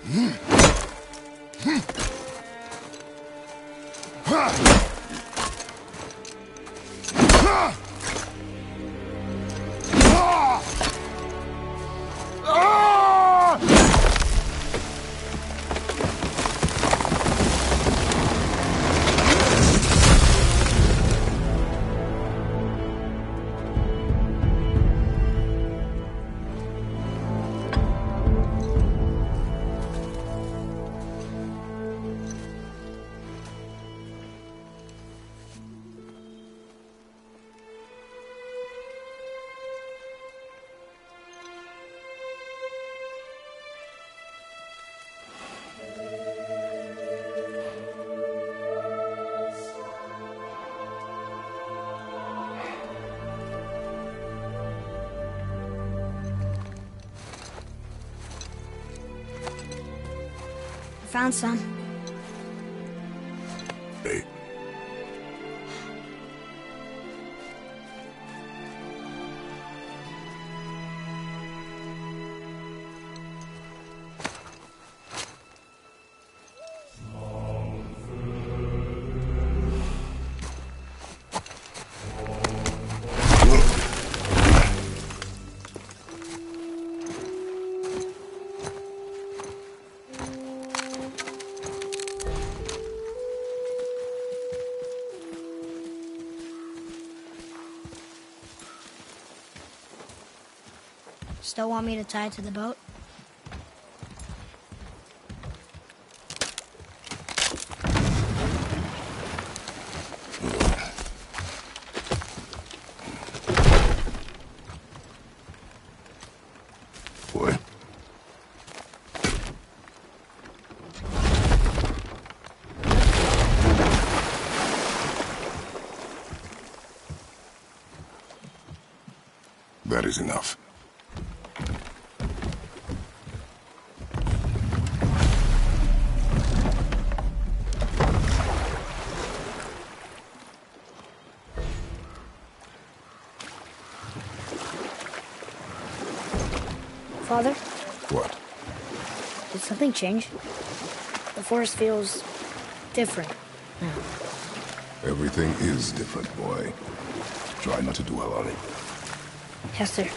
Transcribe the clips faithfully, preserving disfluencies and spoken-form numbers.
Found some. Hey. Still want me to tie it to the boat? Boy. That is enough. Father? What? Did something change? The forest feels different now. Everything is different, boy. Try not to dwell on it. Yes, sir.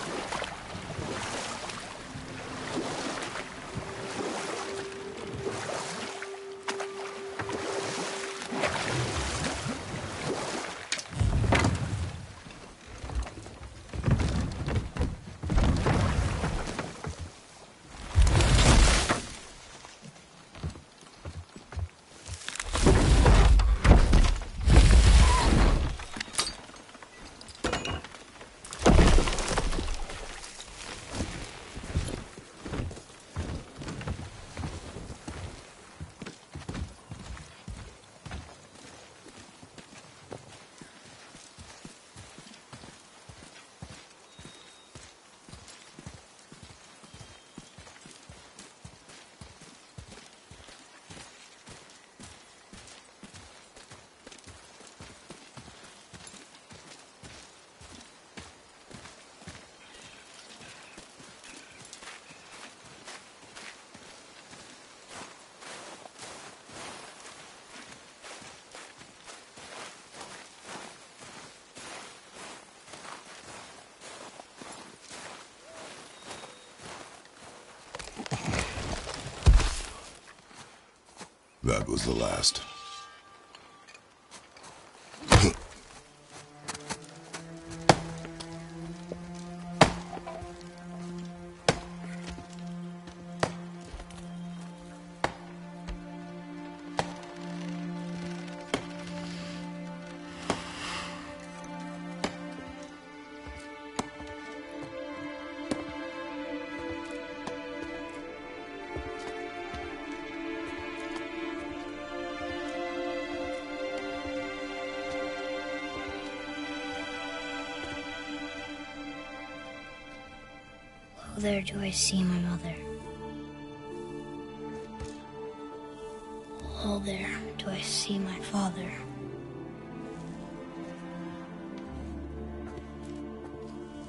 That was the last. Oh, there do I see my mother. Oh, there do I see my father.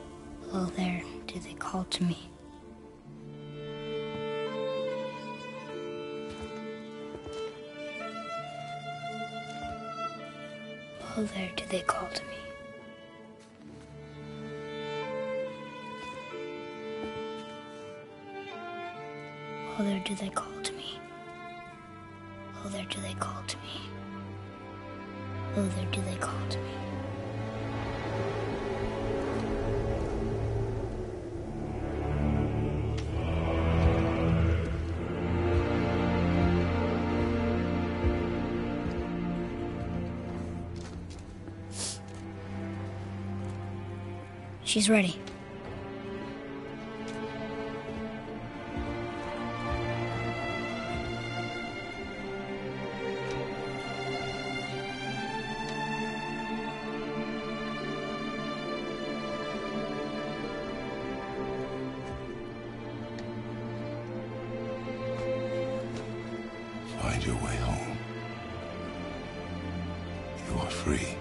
Oh, there do they call to me. Oh, there do they call to me. Oh, there do they call to me. Oh, there do they call to me. Oh, there do they call to me. She's ready. Find your way home. You are free.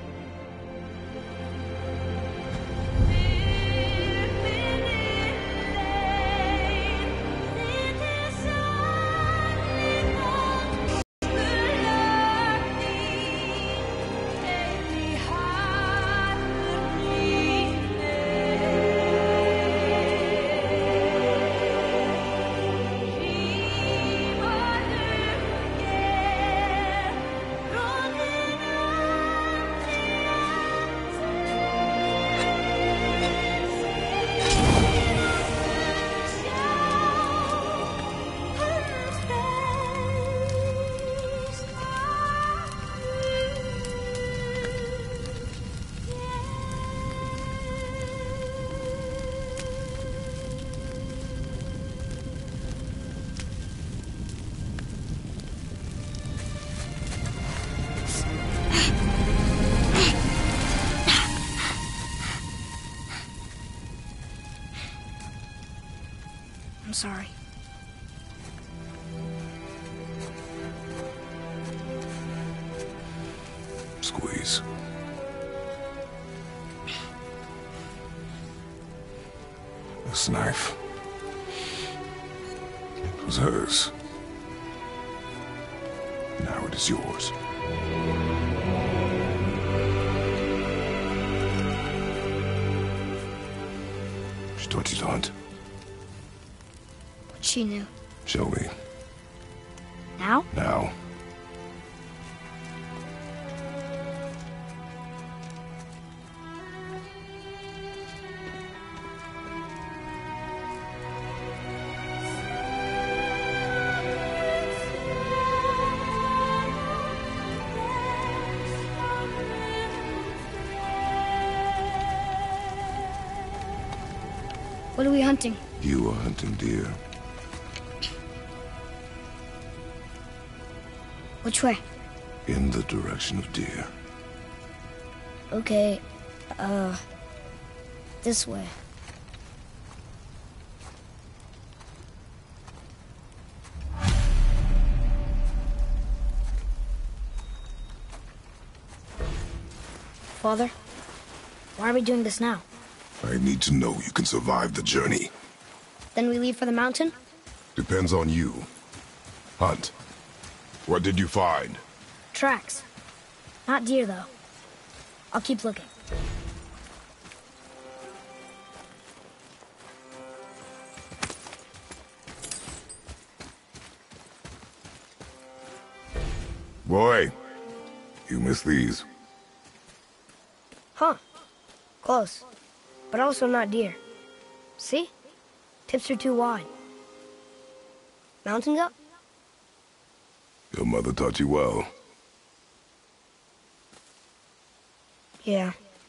I'm sorry. Squeeze. This knife. It was hers. Now it is yours. She taught you to hunt. But she knew. Show me. Now? Now. What are we hunting? You are hunting deer. Which way? In the direction of deer. Okay, uh, this way. Father, why are we doing this now? I need to know you can survive the journey. Then we leave for the mountain? Depends on you. Hunt. What did you find? Tracks. Not deer, though. I'll keep looking. Boy, you missed these. Huh. Close. But also not deer. See? Tips are too wide. Mountain goat? Your mother taught you well. Yeah.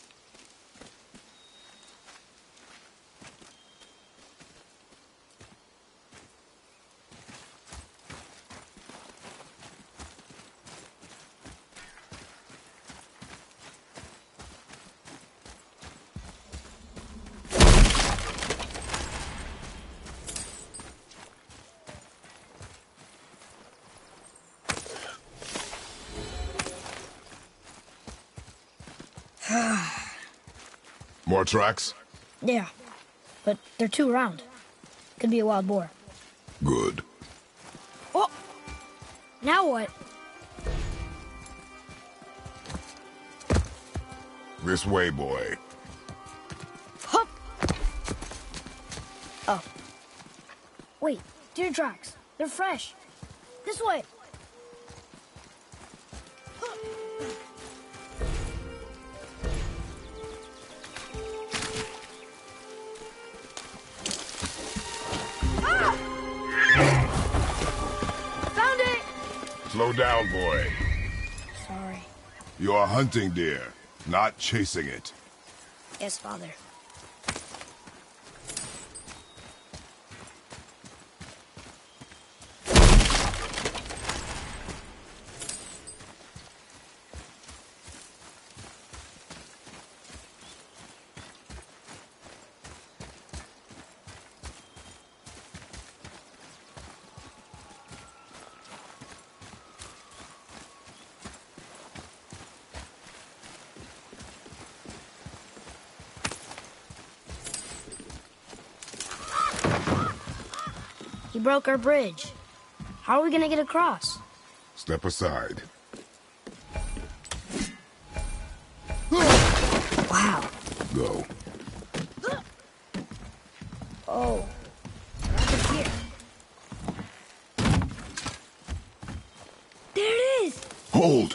More tracks? Yeah. But they're too round. Could be a wild boar. Good. Oh! Now what? This way, boy. Hup! Oh. Wait, deer tracks. They're fresh. This way. Ah! Found it! Slow down, boy. Sorry. You are hunting deer, not chasing it. Yes, Father. He broke our bridge. How are we gonna get across? Step aside. Wow. Go. Oh. Right here. There it is! Hold!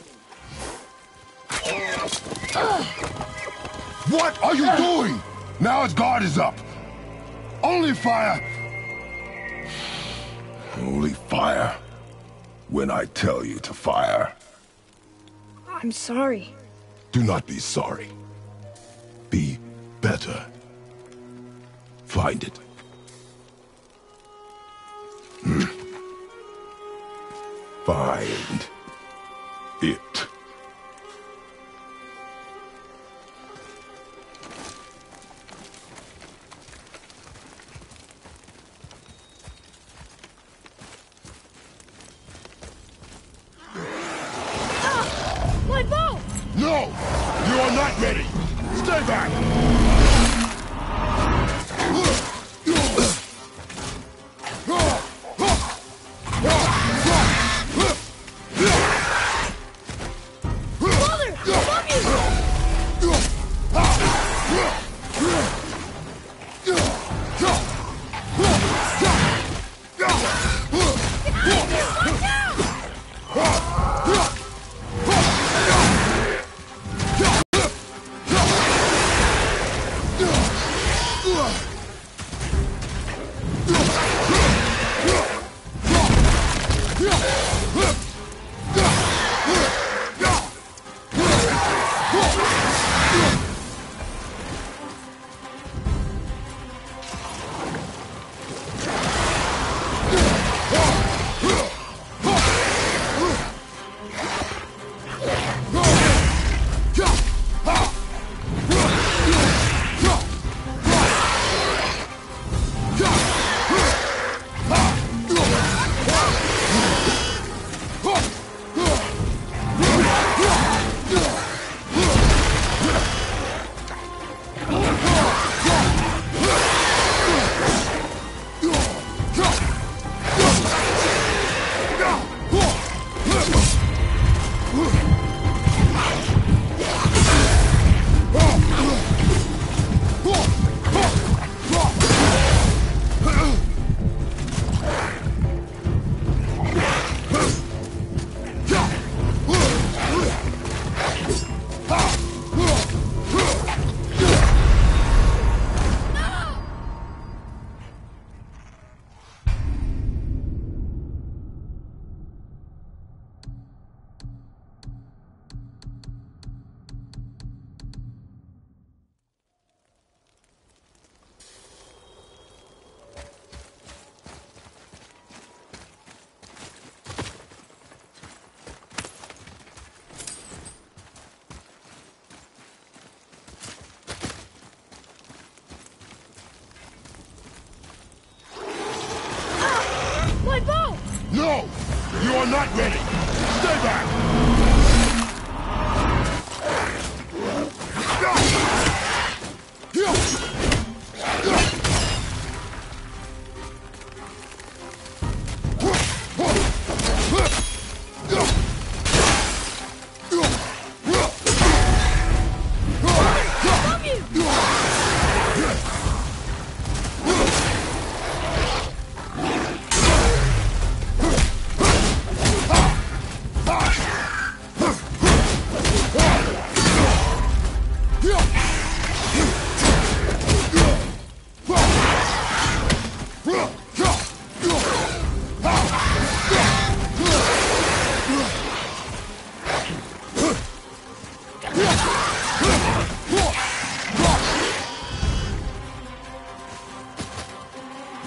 What are you doing? Now its guard is up. Only fire. Only fire when I tell you to fire. I'm sorry. Do not be sorry. Be better. Find it. Hmm. Find it. My bow! No! You are not ready! Stay back! Father! Above you! Watch out! No! You are not ready! Stay back!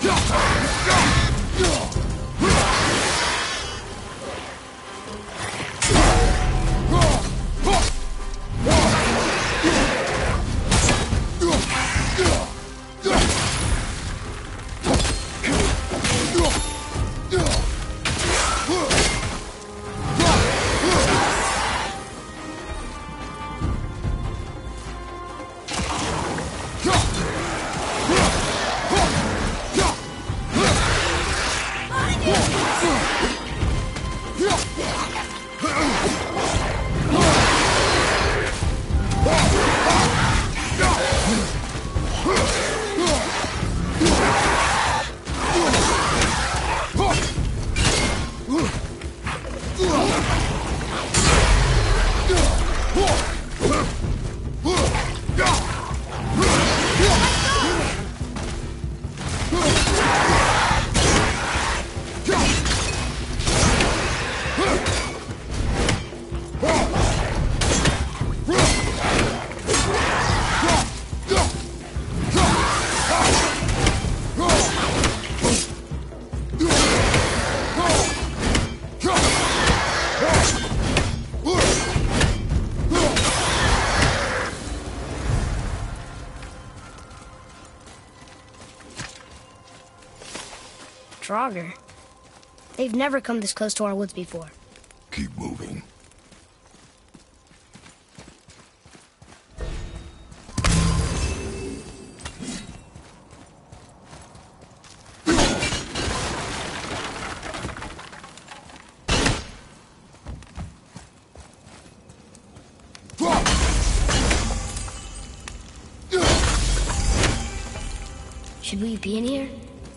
Draugr. They've never come this close to our woods before. Keep moving. Should we be in here?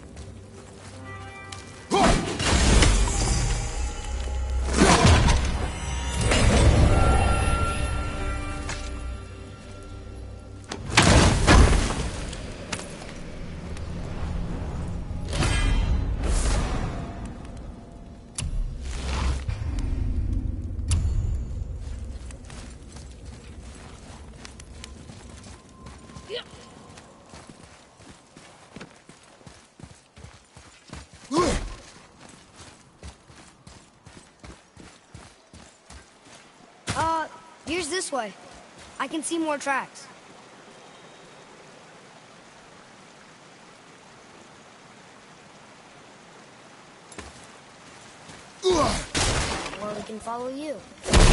Uh, here's this way. I can see more tracks. Or we can follow you.